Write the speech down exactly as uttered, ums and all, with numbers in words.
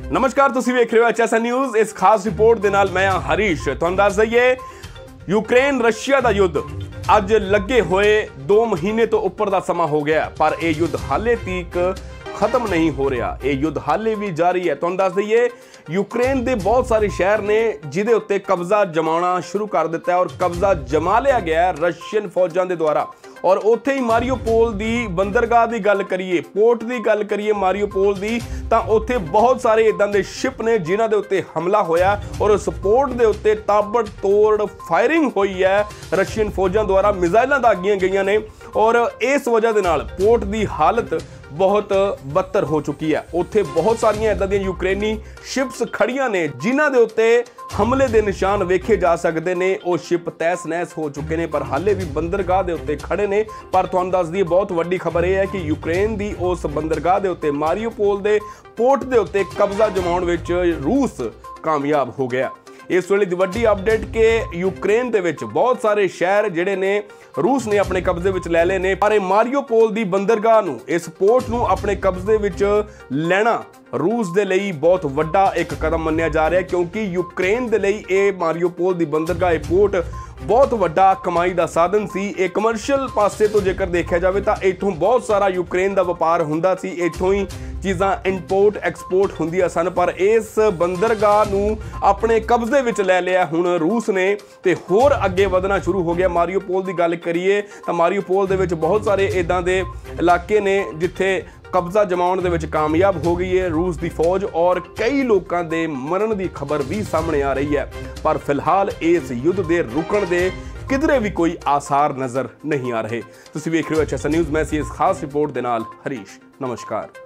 नमस्कार, तुसीं वेख रहे हो एच एस एन न्यूज़। इस खास रिपोर्ट दे नाल मैं हरीश। तुहानूं दस दईए, यूक्रेन रशिया का युद्ध अज लगे हुए दो महीने तो उपर का समा हो गया, पर यह युद्ध हाले तक खत्म नहीं हो रहा। यह युद्ध हाले भी जारी है। तुहानूं दस दईए, यूक्रेन के बहुत सारे शहर ने जिहदे उत्ते कब्जा जमाना शुरू कर दिता है और कब्जा जमा लिया गया रशियन फौजां दे द्वारा। और उत्थे ही मारियोपोल दी बंदरगाह की गल करिए, पोर्ट की गल करिए मारियोपोल की, तो उत्थे बहुत सारे इदां दे शिप ने जिन्हां दे उत्ते हमला होया और उस पोर्ट दे उत्ते ताबड़तोड़ फायरिंग हुई है रशियन फौजां द्वारा, मिसाइलां दागियां गईयां ने और इस वजह दे नाल पोर्ट की हालत बहुत बदतर हो चुकी है। उत्थे बहुत सारियां इदां दी यूक्रेनी शिप्स खड़ियां ने जिन्हां दे उत्ते हमले दे निशान वेखे जा सकते ने। वो शिप तहस नहस हो चुके ने, पर हाले भी बंदरगाह दे उत्ते खड़े ने। पर तुहानूं दस दईए, बहुत वड्डी खबर यह है कि यूक्रेन दी उस बंदरगाह दे उत्ते मारियोपोल दे पोर्ट दे उत्ते कब्जा जमाउण विच रूस कामयाब हो गया। इस वेले दी वड्डी अपडेट के यूक्रेन दे विच बहुत सारे शहर जिहड़े ने रूस ने अपने कब्जे विच ले ले ने, पर मारियोपोल दी बंदरगाह नूं, इस पोर्ट नूं अपने कब्जे विच लेना रूस दे लई बहुत वड्डा एक कदम मन्निया जा रहा है, क्योंकि यूक्रेन दे लई ये मारियोपोल दी बंदरगाह, ये पोर्ट बहुत वड्डा कमाई का साधन सी। एक कमर्शियल पासे तो जेकर देखा जाए तो इत्थों बहुत सारा यूक्रेन का व्यापार हुंदा सी, इत्थों ही चीज़ां इंपोर्ट एक्सपोर्ट हुंदियां सन। पर इस बंदरगाह नूं अपने कब्जे विच ले लिया हुण रूस ने ते होर अगे वधना शुरू हो गया। मारियोपोल की गल करिए तो मारियोपोल दे विच बहुत सारे इदां दे इलाके ने जिथे कब्जा जमाउण दे विच कामयाब हो गई है रूस की फौज, और कई लोगों के मरण की खबर भी सामने आ रही है। पर फिलहाल इस युद्ध के रुकण दे किधरे भी कोई आसार नज़र नहीं आ रहे। तुसीं वेख रहे हो एच एस एन न्यूज़। मैं इस खास रिपोर्ट के नाल हरीश। नमस्कार।